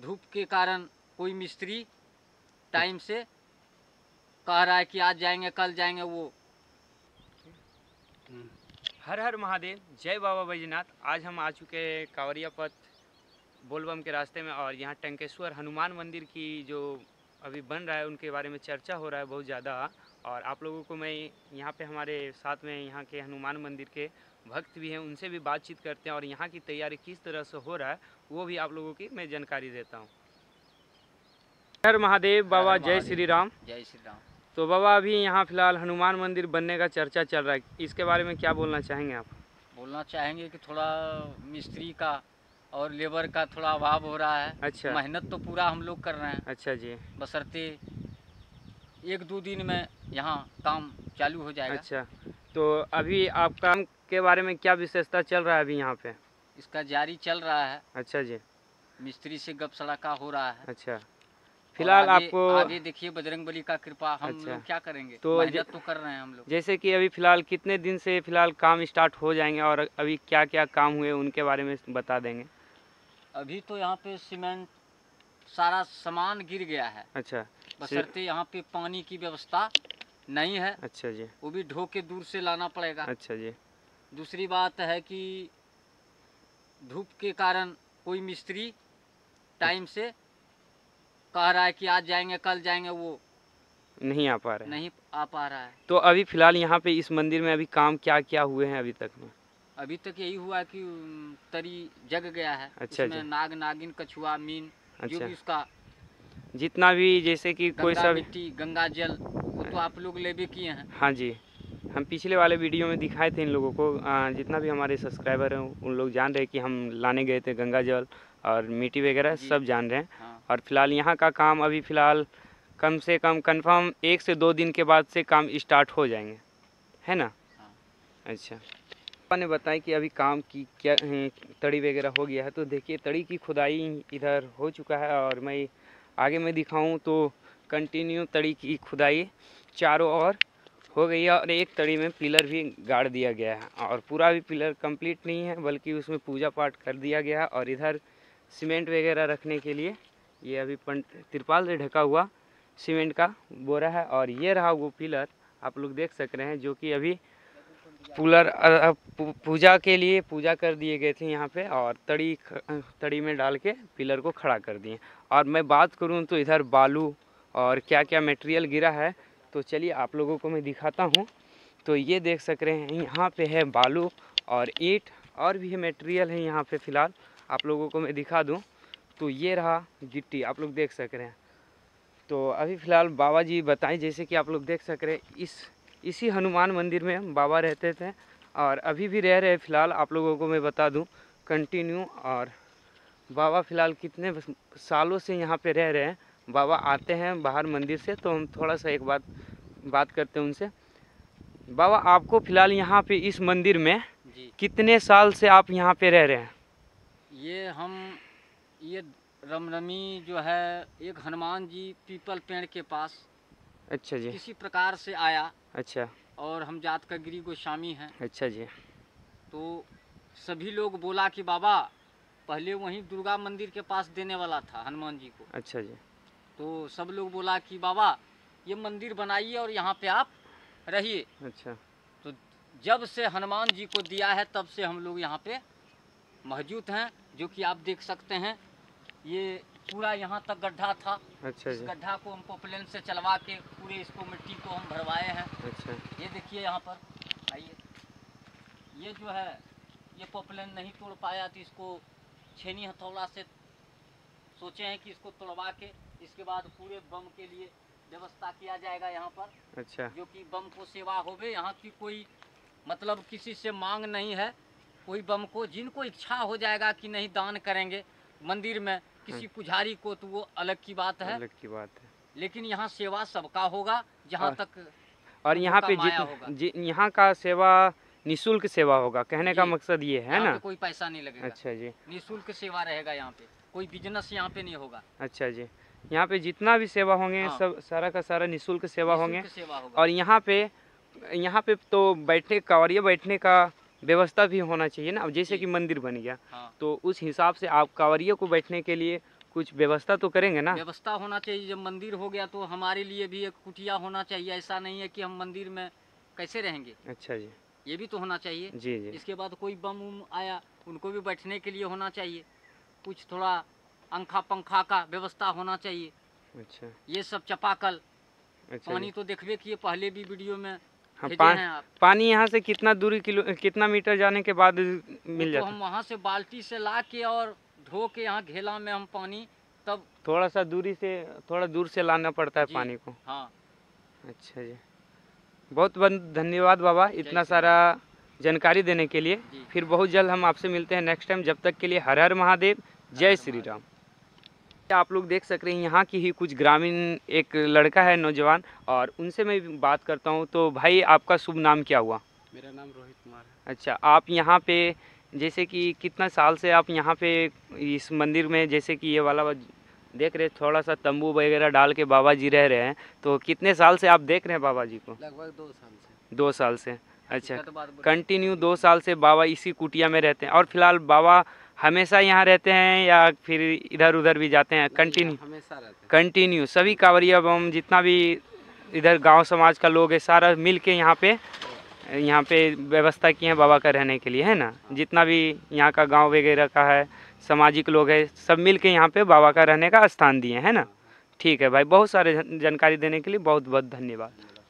धूप के कारण कोई मिस्त्री टाइम से कह रहा है कि आज जाएंगे कल जाएंगे वो। हर हर महादेव, जय बाबा बैजनाथ। आज हम आ चुके हैं कांवरिया पथ बोलबम के रास्ते में, और यहाँ टंकेश्वर हनुमान मंदिर की जो अभी बन रहा है उनके बारे में चर्चा हो रहा है बहुत ज़्यादा। और आप लोगों को मैं यहाँ पे हमारे साथ में यहाँ के हनुमान मंदिर के भक्त भी हैं, उनसे भी बातचीत करते हैं और यहाँ की तैयारी किस तरह से हो रहा है वो भी आप लोगों की मैं जानकारी देता हूँ। हर महादेव बाबा, जय श्री राम। जय श्री राम। तो बाबा अभी यहाँ फिलहाल हनुमान मंदिर बनने का चर्चा चल रहा है, इसके बारे में क्या बोलना चाहेंगे आप? बोलना चाहेंगे कि थोड़ा मिस्त्री का और लेबर का थोड़ा अभाव हो रहा है। अच्छा। मेहनत तो पूरा हम लोग कर रहे हैं। अच्छा जी। बशर्ते 1-2 दिन में यहाँ काम चालू हो जाएगा। अच्छा, तो अभी आप काम के बारे में क्या विशेषता चल रहा है अभी यहाँ पे? इसका जारी चल रहा है। अच्छा जी। मिस्त्री से गप सड़का हो रहा है। अच्छा, फिलहाल आपको आगे देखिए बजरंगबली का कृपा, हम अच्छा, लोग क्या करेंगे, तो मेहनत तो कर रहे हैं हम लोग। जैसे कि अभी फिलहाल कितने दिन से फिलहाल काम स्टार्ट हो जाएंगे और अभी क्या क्या काम हुए उनके बारे में बता देंगे? अभी तो यहाँ पे सीमेंट सारा सामान गिर गया है। अच्छा, बशर्ते यहाँ पे पानी की व्यवस्था नहीं है। अच्छा जी। वो भी ढो के दूर से लाना पड़ेगा। अच्छा जी। दूसरी बात है कि धूप के कारण कोई मिस्त्री टाइम से कह रहा है कि आज जाएंगे कल जाएंगे, वो नहीं आ पा रहे हैं। नहीं आ पा रहा है। तो अभी फिलहाल यहाँ पे इस मंदिर में अभी काम क्या क्या हुए हैं अभी तक में? अभी तक यही हुआ कि तरी जग गया है। अच्छा उसमें जी। नाग नागिन कछुआ मीन जो अच्छा, भी उसका जितना भी जैसे कि कोई गंगा सा मिट्टी गंगा जल वो तो आप लोग ले भी किए हैं। हाँ जी, हम पिछले वाले वीडियो में दिखाए थे इन लोगों को। जितना भी हमारे सब्सक्राइबर हैं उन लोग जान रहे हैं कि हम लाने गए थे गंगा जल और मिट्टी वगैरह सब जान रहे हैं। हाँ। और फिलहाल यहाँ का काम अभी फ़िलहाल कम से कम कंफर्म 1 से 2 दिन के बाद से काम स्टार्ट हो जाएंगे, है ना? हाँ। अच्छा, आपने बताया कि अभी काम की क्या तड़ी वगैरह हो गया है, तो देखिए तड़ी की खुदाई इधर हो चुका है और मैं आगे में दिखाऊं तो कंटिन्यू तड़ी की खुदाई चारों ओर हो गई है और एक तड़ी में पिलर भी गाड़ दिया गया है। और पूरा भी पिलर कंप्लीट नहीं है बल्कि उसमें पूजा पाठ कर दिया गया है। और इधर सीमेंट वगैरह रखने के लिए ये अभी तिरपाल से ढका हुआ सीमेंट का बोरा है। और ये रहा वो पिलर आप लोग देख सक रहे हैं, जो कि अभी पूजा के लिए पूजा कर दिए गए थे यहाँ पे, और तड़ी में डाल के पिलर को खड़ा कर दिए। और मैं बात करूँ तो इधर बालू और क्या क्या मटेरियल गिरा है, तो चलिए आप लोगों को मैं दिखाता हूँ। तो ये देख सक रहे हैं यहाँ पे है बालू और ईंट और भी मटेरियल है यहाँ पे। फ़िलहाल आप लोगों को मैं दिखा दूँ तो ये रहा गिट्टी, आप लोग देख सक रहे हैं। तो अभी फ़िलहाल बाबा जी बताएं, जैसे कि आप लोग देख सक रहे हैं इसी हनुमान मंदिर में बाबा रहते थे और अभी भी रह रहे। फ़िलहाल आप लोगों को मैं बता दूं कंटिन्यू। और बाबा फ़िलहाल कितने सालों से यहाँ पे रह रहे हैं। बाबा आते हैं बाहर मंदिर से, तो हम थोड़ा सा एक बात करते हैं उनसे। बाबा, आपको फ़िलहाल यहाँ पे इस मंदिर में कितने साल से आप यहाँ पे रह रहे हैं? ये रमरमी जो है एक हनुमान जी पीपल पेड़ के पास। अच्छा जी। किसी प्रकार से आया। अच्छा। और हम जात का गिरी गोस्वामी हैं। अच्छा जी। तो सभी लोग बोला कि बाबा पहले वहीं दुर्गा मंदिर के पास देने वाला था हनुमान जी को। अच्छा जी। तो सब लोग बोला कि बाबा ये मंदिर बनाइए और यहाँ पे आप रहिए। अच्छा। तो जब से हनुमान जी को दिया है तब से हम लोग यहाँ पे मौजूद हैं, जो कि आप देख सकते हैं। ये पूरा यहाँ तक गड्ढा था। अच्छा इस जी। गड्ढा को हमको प्लेन से चलवा के पूरे इसको मिट्टी को हम भरवाए हैं। अच्छा। ये देखिए यहाँ पर आइए, ये जो है ये पोपलेन नहीं तोड़ पाया तो इसको छेनी हथौड़ा से सोचे हैं कि इसको तोड़वा के इसके बाद पूरे बम के लिए व्यवस्था किया जाएगा यहाँ पर। अच्छा। जो कि बम को सेवा होवे। यहाँ की कोई मतलब किसी से मांग नहीं है। कोई बम को जिनको इच्छा हो जाएगा कि नहीं दान करेंगे मंदिर में किसी पुजारी को, तो वो अलग की बात है। अलग की बात है। लेकिन यहाँ सेवा सबका होगा जहाँ तक। और यहाँ पे यहाँ का सेवा निःशुल्क सेवा होगा, कहने का मकसद ये है ना? कोई पैसा नहीं लगेगा। अच्छा जी। निःशुल्क सेवा रहेगा यहाँ पे, कोई बिजनेस यहाँ पे नहीं होगा। अच्छा जी। यहाँ पे जितना भी सेवा होंगे सब सारा का सारा निःशुल्क सेवा होंगे। और यहाँ पे तो कांवरिया बैठने का व्यवस्था भी होना चाहिए ना। जैसे कि मंदिर बन गया तो उस हिसाब से आप कांवरिया को बैठने के लिए कुछ व्यवस्था तो करेंगे ना? व्यवस्था होना चाहिए। जब मंदिर हो गया तो हमारे लिए भी एक कुटिया होना चाहिए। ऐसा नहीं है कि हम मंदिर में कैसे रहेंगे। अच्छा जी। ये भी तो होना चाहिए। जी जी। इसके बाद कोई बम उम आया, उनको भी बैठने के लिए होना चाहिए। कुछ थोड़ा पंखा पंखा का व्यवस्था होना चाहिए। अच्छा ये सब चापाकल अच्छा पानी जी। तो देखबे किए, पहले भी वीडियो में हाँ, भेजे हैं आप। पानी यहाँ से कितना दूरी कितना मीटर जाने के बाद वो मिल तो जाता हम है? वहाँ से बाल्टी से ला के और धो के यहाँ घेला में हम पानी तब। थोड़ा सा दूरी से, थोड़ा दूर से लाना पड़ता है जी पानी को। हाँ। अच्छा जी, बहुत बहुत धन्यवाद बाबा इतना श्री सारा जानकारी देने के लिए। जी। फिर बहुत जल्द हम आपसे मिलते हैं नेक्स्ट टाइम। जब तक के लिए हर हर महादेव, जय हर श्री महादेव। राम। आप लोग देख सक रहे हैं यहाँ की ही कुछ ग्रामीण, एक लड़का है नौजवान, और उनसे मैं बात करता हूँ। तो भाई आपका शुभ नाम क्या हुआ? मेरा नाम रोहित कुमार है। अच्छा, आप यहाँ पे जैसे कि कितना साल से आप यहाँ पे इस मंदिर में, जैसे कि ये वाला देख रहे थोड़ा सा तंबू वगैरह डाल के बाबा जी रह रहे हैं, तो कितने साल से आप देख रहे हैं बाबा जी को? लगभग 2 साल से। 2 साल से। अच्छा, दिक्कत बात बोलिए। कंटिन्यू 2 साल से बाबा इसी कुटिया में रहते हैं? और फिलहाल बाबा हमेशा यहाँ रहते हैं या फिर इधर उधर भी जाते हैं? कंटिन्यू हमेशा रहते हैं। कंटिन्यू सभी कांवरिया बम जितना भी इधर गांव समाज का लोग है, सारा मिल के यहाँ पे व्यवस्था की है बाबा का रहने के लिए, है ना? जितना भी यहाँ का गांव वगैरह का है, सामाजिक लोग है, सब मिल के यहाँ पे बाबा का रहने का स्थान दिए, है ना? ठीक है भाई, बहुत सारे जानकारी देने के लिए बहुत बहुत धन्यवाद।